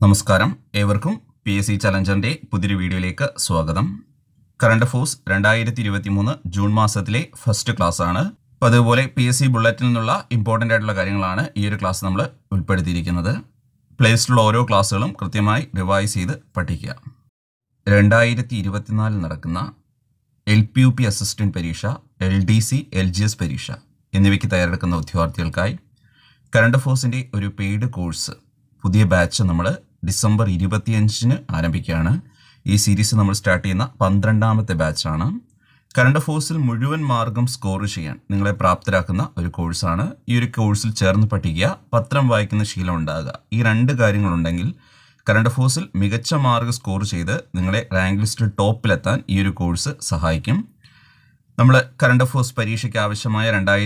നമസ്കാരം, ഏവർക്കും PSC ചലഞ്ചറിന്റെ പുതിയൊരു വീഡിയോയിലേക്ക് സ്വാഗതം. കറണ്ട് അഫയേഴ്സ് 2023 ജൂൺ മാസത്തിലെ ഫസ്റ്റ് ക്ലാസ് ആണ്. അപ്പോൾ അതുപോലെ PSC ബുള്ളറ്റിൽ നിന്നുള്ള ഇമ്പോർട്ടൻ്റ് ആയിട്ടുള്ള കാര്യങ്ങളാണ് ഈ ഒരു ക്ലാസ് നമ്മൾ ഉൾപ്പെടുത്തിയിരിക്കുന്നത്. പ്ലേലിസ്റ്റിലുള്ള ഓരോ ക്ലാസ്സുകളും കൃത്യമായി റിവൈസ് ചെയ്ത് പഠിക്കുക. 2024 നടക്കുന്ന LPUP അസിസ്റ്റന്റ് പരീക്ഷ, LDC, LGS പരീക്ഷ എന്നിവയ്ക്ക് തയ്യാറെടുക്കുന്ന ഉദ്യോഗാർത്ഥികൾക്കായി കറണ്ട് അഫയേഴ്സിൻ്റെ ഒരു പെയ്ഡ് കോഴ്സ് പുതിയ ബാച്ച് നമ്മൾ ഡിസംബർ 25 ആരംഭിക്കുകയാണ്. ഈ സീരീസ് നമ്മൾ സ്റ്റാർട്ട് ചെയ്യുന്ന 12ാമത്തെ ബാച്ചാണ്. കറണ്ട് അഫയേഴ്സിൽ മുഴുവൻ മാർഗം സ്കോർ ചെയ്യാൻ നിങ്ങളെ പ്രാപ്തരാക്കുന്ന ഒരു കോഴ്സാണ്. ഈ ഒരു കോഴ്സിൽ ചേർന്ന് പഠിക്കുക, പത്രം വായിക്കുന്ന ശീലം ഉണ്ടാകുക. ഈ രണ്ട് കാര്യങ്ങളുണ്ടെങ്കിൽ കറണ്ട് അഫയേഴ്സിൽ മികച്ച മാർക്ക് സ്കോർ ചെയ്ത് നിങ്ങളെ റാങ്ക് ലിസ്റ്റിൽ ടോപ്പിലെത്താൻ ഈ ഒരു കോഴ്സ് സഹായിക്കും. നമ്മൾ കറണ്ട് അഫയേഴ്സ് പരീക്ഷയ്ക്ക് ആവശ്യമായ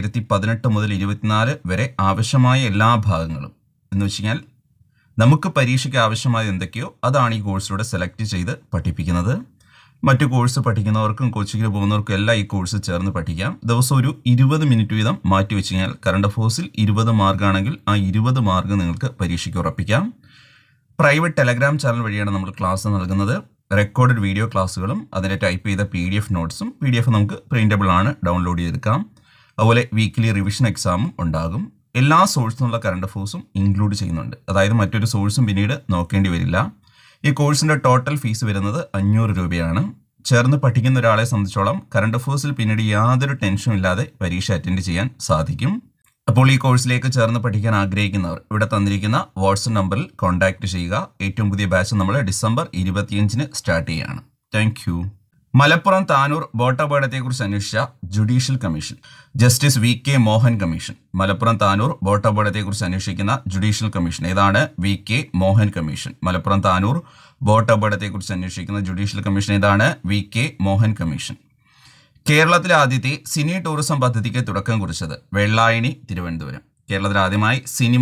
2018 മുതൽ 2024 വരെ ആവശ്യമായ എല്ലാ ഭാഗങ്ങളും എന്ന് വെച്ച് കഴിഞ്ഞാൽ നമുക്ക് പരീക്ഷയ്ക്ക് ആവശ്യമായ എന്തൊക്കെയോ അതാണ് ഈ കോഴ്സിലൂടെ സെലക്ട് ചെയ്ത് പഠിപ്പിക്കുന്നത്. മറ്റു കോഴ്സ് പഠിക്കുന്നവർക്കും കോച്ചിങ്ങിന് പോകുന്നവർക്കും എല്ലാം ഈ കോഴ്സ് ചേർന്ന് പഠിക്കാം. ദിവസം ഒരു 20 മിനിറ്റ് വീതം മാറ്റി വെച്ച് കഴിഞ്ഞാൽ കറണ്ട് അഫയേഴ്സിൽ 20 മാർക്കാണെങ്കിൽ ആ 20 മാർക്ക് നിങ്ങൾക്ക് പരീക്ഷയ്ക്ക് ഉറപ്പിക്കാം. പ്രൈവറ്റ് ടെലഗ്രാം ചാനൽ വഴിയാണ് നമ്മൾ ക്ലാസ് നൽകുന്നത്. റെക്കോർഡഡ് വീഡിയോ ക്ലാസ്സുകളും അതിൻ്റെ ടൈപ്പ് ചെയ്ത PDF നോട്ട്സും PDF നമുക്ക് പ്രിൻ്റബിൾ ആണ്, ഡൗൺലോഡ് ചെയ്തെടുക്കാം. അതുപോലെ വീക്ക്ലി റിവിഷൻ എക്സാമും ഉണ്ടാകും. എല്ലാ സോഴ്സിൽ നിന്നുള്ള കറണ്ട് അഫയേഴ്സും ഇൻക്ലൂഡ് ചെയ്യുന്നുണ്ട്. അതായത് മറ്റൊരു സോഴ്സും പിന്നീട് നോക്കേണ്ടി വരില്ല. ഈ കോഴ്സിൻ്റെ ടോട്ടൽ ഫീസ് വരുന്നത് 500 രൂപയാണ്. ചേർന്ന് പഠിക്കുന്ന ഒരാളെ സംബന്ധിച്ചോളം കറണ്ട് അഫയേഴ്സിൽ പിന്നീട് യാതൊരു ടെൻഷനും ഇല്ലാതെ പരീക്ഷ അറ്റൻഡ് ചെയ്യാൻ സാധിക്കും. അപ്പോൾ ഈ കോഴ്സിലേക്ക് ചേർന്ന് പഠിക്കാൻ ആഗ്രഹിക്കുന്നവർ ഇവിടെ തന്നിരിക്കുന്ന വാട്സ്ആപ്പ് നമ്പറിൽ കോൺടാക്ട് ചെയ്യുക. ഏറ്റവും പുതിയ ബാച്ച് നമ്മൾ ഡിസംബർ 25 സ്റ്റാർട്ട് ചെയ്യുകയാണ്. Thank you. Malappuram Tanur boat അപകടത്തെക്കുറിച്ച് അന്വേഷിച്ച judicial commission, justice VK Mohan commission. Malappuram Tanur boat അപകടത്തെക്കുറിച്ച് അന്വേഷിക്കുന്ന ജുഡീഷ്യൽ കമ്മീഷൻ ഏതാണ്? VK Mohan commission. Malappuram Tanur boat അപകടത്തെക്കുറിച്ച് അന്വേഷിക്കുന്ന ജുഡീഷ്യൽ കമ്മീഷൻ ഏതാണ്? VK Mohan commission. കേരളത്തിലെ ആദ്യത്തെ സിനി ടൂറിസം പദ്ധതിക്ക് തുടക്കം കുറിച്ചത് വെള്ളായണി, തിരുവനന്തപുരം. കേരളത്തിൽ ആദ്യമായി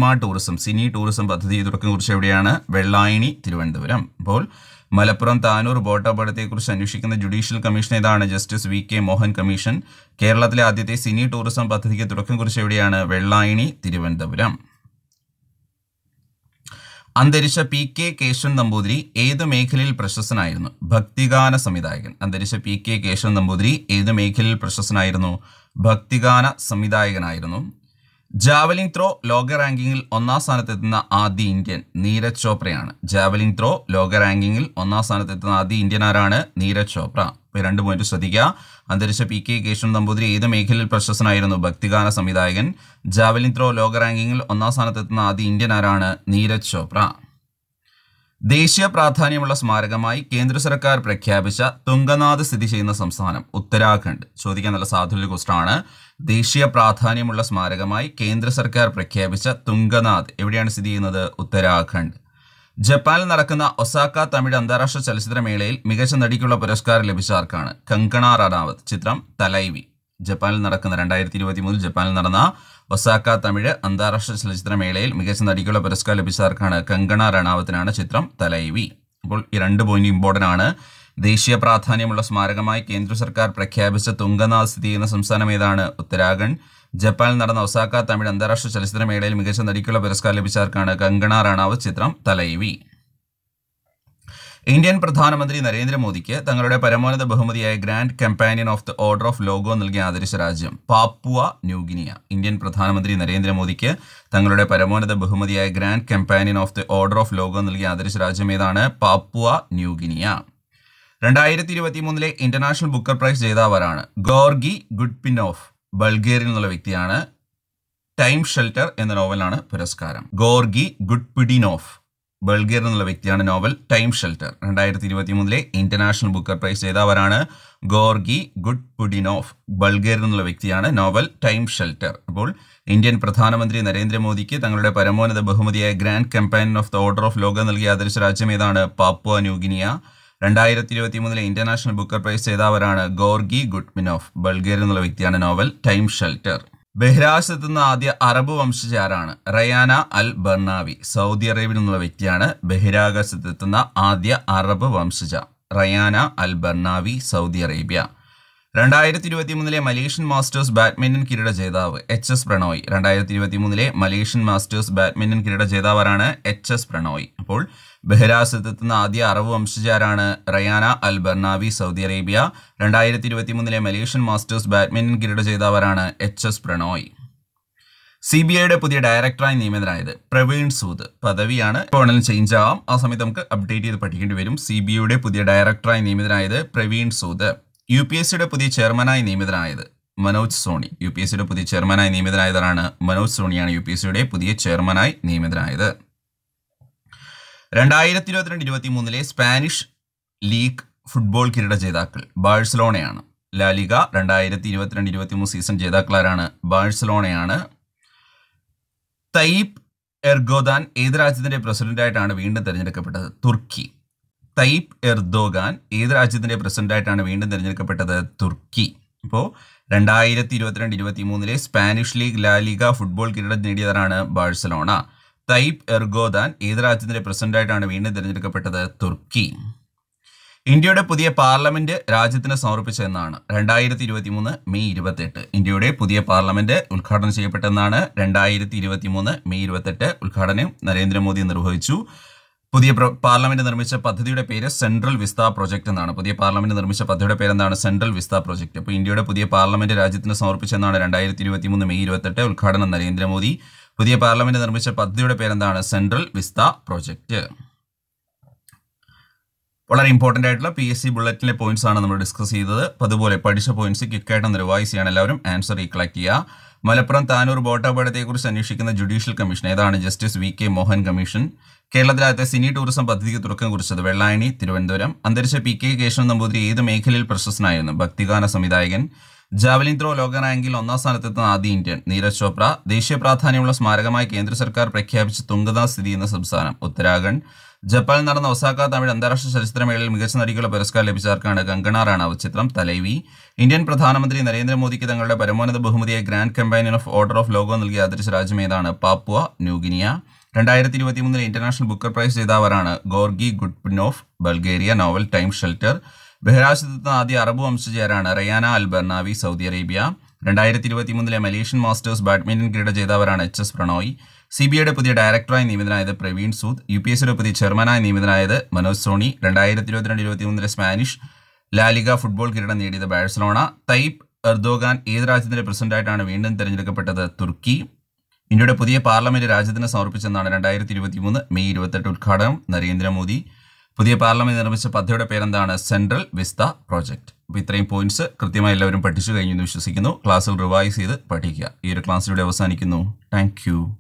സിനി ടൂറിസം പദ്ധതി തുടക്കം കുറിച്ച് എവിടെയാണ്? വെള്ളായണി, തിരുവനന്തപുരം. അപ്പോൾ മലപ്പുറം താനൂർ ബോട്ട് അപകടത്തെക്കുറിച്ച് അന്വേഷിക്കുന്ന ജുഡീഷ്യൽ കമ്മീഷൻ ഏതാണ്? Justice VK Mohan commission. കേരളത്തിലെ ആദ്യത്തെ സിനി ടൂറിസം പദ്ധതിക്ക് തുടക്കം കുറിച്ച് എവിടെയാണ്? വെള്ളായണി, തിരുവനന്തപുരം. അന്തരിച്ച PK കേശവൻ നമ്പൂതിരി ഏത് മേഖലയിൽ പ്രശസ്തനായിരുന്നു? ഭക്തിഗാന സംവിധായകൻ. അന്തരിച്ച PK കേശവൻ നമ്പൂതിരി ഏത് മേഖലയിൽ പ്രശസ്തനായിരുന്നു? ഭക്തിഗാന സംവിധായകനായിരുന്നു. ജാവലിംഗ് ത്രോ ലോക റാങ്കിങ്ങിൽ 1ാം സ്ഥാനത്തെത്തുന്ന ആദ്യ ഇന്ത്യൻ നീരജ് ചോപ്രയാണ്. ജാവലിംഗ് ത്രോ ലോക റാങ്കിങ്ങിൽ 1ാം സ്ഥാനത്തെത്തുന്ന ആദ്യ ഇന്ത്യൻ ആരാണ്? നീരജ് ചോപ്ര. ഇപ്പോൾ 2 പോയിന്റ് ശ്രദ്ധിക്കുക. അന്തരിച്ച PK കേശവൻ നമ്പൂതിരി ഏത് മേഖലയിൽ പ്രശസ്തനായിരുന്നു? ഭക്തിഗാന സംവിധായകൻ. ജാവലിംഗ് ത്രോ ലോക റാങ്കിങ്ങിൽ 1ാം സ്ഥാനത്തെത്തുന്ന ആദ്യ ഇന്ത്യൻ ആരാണ്? നീരജ് ചോപ്ര. ദേശീയ പ്രാധാന്യമുള്ള സ്മാരകമായി കേന്ദ്ര സർക്കാർ പ്രഖ്യാപിച്ച തുംഗനാഥ് സ്ഥിതി ചെയ്യുന്ന സംസ്ഥാനം ഉത്തരാഖണ്ഡ്. ചോദിക്കാൻ നല്ല സാധുള്ള ക്വസ്റ്റ്യൻ ആണ്. ദേശീയ പ്രാധാന്യമുള്ള സ്മാരകമായി കേന്ദ്ര സർക്കാർ പ്രഖ്യാപിച്ച തുംഗനാഥ് എവിടെയാണ് സ്ഥിതി ചെയ്യുന്നത്? ഉത്തരാഖണ്ഡ്. ജപ്പാനിൽ നടക്കുന്ന ഒസാക്ക തമിഴ് അന്താരാഷ്ട്ര ചലച്ചിത്രമേളയിൽ മികച്ച നടിക്കുള്ള പുരസ്കാരം ലഭിച്ച ആർക്കാണ്? കങ്കണ റണാവത്ത്. ചിത്രം തലൈവി. ജപ്പാനിൽ നടക്കുന്ന 2023 ജപ്പാനിൽ നടന്ന ഒസാക്ക തമിഴ് അന്താരാഷ്ട്ര ചലച്ചിത്രമേളയിൽ മികച്ച നടിക്കുള്ള പുരസ്കാരം ലഭിച്ച ആർക്കാണ്? കങ്കണ റണാവത്തിനാണ്. ചിത്രം തലൈവി. അപ്പോൾ ഈ 2 പോയിന്റ് ഇമ്പോർട്ടൻ്റ് ആണ്. ദേശീയ പ്രാധാന്യമുള്ള സ്മാരകമായി കേന്ദ്ര സർക്കാർ പ്രഖ്യാപിച്ച തുംഗനാഥ് സ്ഥിതി ചെയ്യുന്ന സംസ്ഥാനം ഏതാണ്? ഉത്തരാഖണ്ഡ്. ജപ്പാനിൽ നടന്ന ഒസാക്ക തമിഴ് അന്താരാഷ്ട്ര ചലച്ചിത്രമേളയിൽ മികച്ച നടിക്കുള്ള പുരസ്കാരം ലഭിച്ച ആർക്കാണ്? കങ്കണ റണാവത്ത്. ചിത്രം തലൈവി. ഇന്ത്യൻ പ്രധാനമന്ത്രി നരേന്ദ്രമോദിക്ക് തങ്ങളുടെ പരമോന്നത ബഹുമതിയായ grand companion of the order of Logohu നൽകി ആദരിച്ച രാജ്യം പാപ്പുവ ന്യൂഗിനിയ. ഇന്ത്യൻ പ്രധാനമന്ത്രി നരേന്ദ്രമോദിക്ക് തങ്ങളുടെ പരമോന്നത ബഹുമതിയായ grand companion of the order of Logohu നൽകി ആദരിച്ച രാജ്യം ഏതാണ്? Papua New Guinea. 2023 international Booker price ജേതാവാരാണ്? ഗോർഗി ഗുഡ്പിനോഫ്. ബൾഗേറിയയിൽ നിന്നുള്ള വ്യക്തിയാണ്. ടൈം ഷെൽട്ടർ എന്ന നോവലാണ് പുരസ്കാരം. ഗോർഗി ഗുഡ്പിഡിനോഫ് ബൾഗേറിയയിൽ നിന്നുള്ള വ്യക്തിയാണ്. Novel time shelter. 2023 international Booker price ജേതാവാരാണ്? ഗോർഗി ഗുഡ്പിഡിനോഫ്. ബൾഗേറിയയിൽ നിന്നുള്ള വ്യക്തിയാണ്. Novel time shelter. അപ്പോൾ ഇന്ത്യൻ പ്രധാനമന്ത്രി നരേന്ദ്രമോദിക്ക് തങ്ങളുടെ പരമോന്നത ബഹുമതിയായ grand companion of the order of Logohu നൽകി ആദരിച്ച രാജ്യം ഏതാണ്? Papua New Guinea. 2023 international Booker price ജേതാവാരാണ്? ഗോർഗി ഗുഡ്പിനോഫ്. ബൾഗേറിയയിൽ നിന്നുള്ള വ്യക്തിയാണ്. Novel time shelter. ബഹിരാകാശത്തെത്തുന്ന ആദ്യ അറബ് വംശജ ആരാണ്? Rayana al Barnawi. സൗദി അറേബ്യയിൽ നിന്നുള്ള വ്യക്തിയാണ് ബഹിരാകാശത്തെത്തുന്ന ആദ്യ അറബ് വംശജ. Rayyana al Barnawi, Saudi Arabia. 2023 Malaysian Masters badminton കിരീട ജേതാവ് HS Prannoy. 2023 Malaysian Masters badminton കിരീട ജേതാവാണ് HS പ്രണോയ്. അപ്പോൾ ബഹിരാകാശത്തെത്തുന്ന ആദ്യ അറബ് വംശജരാണ് Rayyana al Barnawi, Saudi Arabia. 2023 Malaysian Masters badminton കിരീട ജേതാവാണ് HS പ്രണോയ്. CBIയുടെ പുതിയ ഡയറക്ടറായി നിയമിതനായത് പ്രവീൺ സൂദ്. പദവിയാണ്, വേണമെങ്കിലും ചേഞ്ച് ആവാം, ആ സമയത്ത് നമുക്ക് അപ്ഡേറ്റ് ചെയ്ത് പഠിക്കേണ്ടി വരും. CBIയുടെ പുതിയ ഡയറക്ടറായി നിയമിതനായത് പ്രവീൺ സൂദ്. UPSCയുടെ പുതിയ ചെയർമാനായി നിയമിതനായത് മനോജ് സോണി. UPSCയുടെ പുതിയ ചെയർമാനായി നിയമിതനായതാണ് മനോജ് സോണിയാണ് UPSCയുടെ പുതിയ ചെയർമാനായി നിയമിതനായത്. 2022-23 സ്പാനിഷ് ലീഗ് ഫുട്ബോൾ കിരീട ജേതാക്കൾ ബാഴ്സലോണയാണ്. ലാലിഗ 2022-23 സീസൺ ജേതാക്കളാരാണ്? ബാഴ്സലോണയാണ്. തയ്യിപ് എർദോഗാൻ ഏത് രാജ്യത്തിന്റെ പ്രസിഡന്റായിട്ടാണ് വീണ്ടും തെരഞ്ഞെടുക്കപ്പെട്ടത്? തുർക്കി. തയ്യിപ് എർദോഗാൻ ഏത് രാജ്യത്തിന്റെ പ്രസിഡന്റായിട്ടാണ് വീണ്ടും തെരഞ്ഞെടുക്കപ്പെട്ടത്? തുർക്കി. ഇപ്പോൾ 2022-23 സ്പാനിഷ് ലീഗ് ലാലിഗ ഫുട്ബോൾ കിരീടം നേടിയതാണ് ബാഴ്സലോണ. തയ്യിപ് എർദോഗാൻ ഏത് രാജ്യത്തിന്റെ പ്രസിഡന്റായിട്ടാണ് വീണ്ടും തെരഞ്ഞെടുക്കപ്പെട്ടത്? തുർക്കി. ഇന്ത്യയുടെ പുതിയ പാർലമെന്റ് രാജ്യത്തിന് സമർപ്പിച്ചതെന്നാണ്? 2023 മെയ് 28. ഇന്ത്യയുടെ പുതിയ പാർലമെന്റ് ഉദ്ഘാടനം ചെയ്യപ്പെട്ടെന്നാണ് 2023 മെയ് 28. ഉദ്ഘാടനം നരേന്ദ്രമോദി നിർവഹിച്ചു. പുതിയ പാർലമെന്റ് നിർമ്മിച്ച പദ്ധതിയുടെ പേര് സെൻട്രൽ വിസ്ത പ്രോജക്റ്റ് എന്നാണ്. പുതിയ പാർലമെന്റ് നിർമ്മിച്ച പദ്ധതിയുടെ പേരെന്താണ്? Central Vista project. അപ്പോൾ ഇന്ത്യയുടെ പുതിയ പാർലമെന്റ് രാജ്യത്തിന് സമർപ്പിച്ചെന്നാണ് 2023 മെയ് 28. ഉദ്ഘാടനം നരേന്ദ്രമോദി. പുതിയ പാർലമെന്റ് നിർമ്മിച്ച പദ്ധതിയുടെ പേരെന്താണ്? Central Vista project. വളരെ ഇമ്പോർട്ടൻ്റ് ആയിട്ടുള്ള PSC ബുള്ളറ്റിലെ പോയിന്റ്സ് ആണ് നമ്മൾ ഡിസ്കസ് ചെയ്തത്. അപ്പോൾ അതുപോലെ പഠിച്ച പോയിന്റ്സ് ക്വിക്കായിട്ട് റിവൈസ് ചെയ്യണം. എല്ലാവരും ആൻസർ റീകളക്ട് ചെയ്യുക. മലപ്പുറം താനൂർ ബോട്ട് അപകടത്തെക്കുറിച്ച് അന്വേഷിക്കുന്ന ജുഡീഷ്യൽ കമ്മീഷൻ ഏതാണ്? Justice VK Mohan commission. കേരളത്തിലകത്തെ സിനി ടൂറിസം പദ്ധതിക്ക് തുടക്കം കുറിച്ചത് വെള്ളായണി, തിരുവനന്തപുരം. അന്തരിച്ച PK കേശവൻ നമ്പൂതിരി ഏത് മേഖലയിൽ പ്രശസ്തനായിരുന്നു? ഭക്തിഗാന സംവിധായകൻ. ജാവലിൻ ത്രോ ലോക റാങ്കിൽ 1-ാം സ്ഥാനത്തെത്തുന്ന ആദ്യ ഇന്ത്യൻ? നീരജ് ചോപ്ര. ദേശീയ പ്രാധാന്യമുള്ള സ്മാരകമായി കേന്ദ്ര സർക്കാർ പ്രഖ്യാപിച്ച തുംഗത സ്ഥിതി ചെയ്യുന്ന സംസ്ഥാനം? ഉത്തരാഖണ്ഡ്. ജപ്പാനിൽ നടന്ന ഒസാക്ക തമിഴ് അന്താരാഷ്ട്ര ചലച്ചിത്രമേളയിൽ മികച്ച നടിക്കുള്ള പുരസ്കാരം ലഭിച്ചവർക്കാണ്? കങ്കണ റാണാവത്ത്. ചിത്രം തലൈവി. ഇന്ത്യൻ പ്രധാനമന്ത്രി നരേന്ദ്രമോദിക്ക് തങ്ങളുടെ പരമോന്നത ബഹുമതിയായ grand companion of order of Logohu നൽകി ആദരിച്ച രാജ്യം ഏതാണ്? Papua New Guinea. 2023 international Booker price ജേതാവരാണ്? ഗോർഗി ഗുഡ്പിനോഫ്, Bulgaria. Novel time shelter. ബഹിരാകാശത്തെത്തുന്ന ആദ്യ അറബ് വംശജരാണ്? Rayyana al Barnawi, Saudi Arabia. 2023 Malaysian Masters badminton കിരീട ജേതാവരാണ്? HS പ്രണോയ്. CBIയുടെ പുതിയ ഡയറക്ടറായി നിയമിതനായത് പ്രവീൺ സൂദ്. UPSCയുടെ പുതിയ ചെയർമാനായി നിയമിതനായത് Manoj Soni. 2022-23 Spanish La Liga football കിരീടം നേടിയത് ബാഴ്സലോണ. തയ്യിപ് എർദോഗാൻ ഏത് രാജ്യത്തിന്റെ പ്രസിഡന്റായിട്ടാണ് വീണ്ടും തെരഞ്ഞെടുക്കപ്പെട്ടത്? തുർക്കി. ഇന്ത്യയുടെ പുതിയ പാർലമെന്റ് രാജ്യത്തിന് സമർപ്പിച്ചെന്നാണ്? 2023 മെയ് 28. ഉദ്ഘാടനം നരേന്ദ്രമോദി. പുതിയ പാർലമെന്റ് നിർമ്മിച്ച പദ്ധതിയുടെ പേരെന്താണ്? Central Vista project. അപ്പോൾ ഇത്രയും പോയിന്റ്സ് കൃത്യമായി എല്ലാവരും പഠിച്ചു കഴിഞ്ഞു എന്ന് വിശ്വസിക്കുന്നു. ക്ലാസ്സിൽ റിവൈസ് ചെയ്ത് പഠിക്കുക. ഈ ഒരു ക്ലാസ്സിലൂടെ അവസാനിക്കുന്നു. Thank U.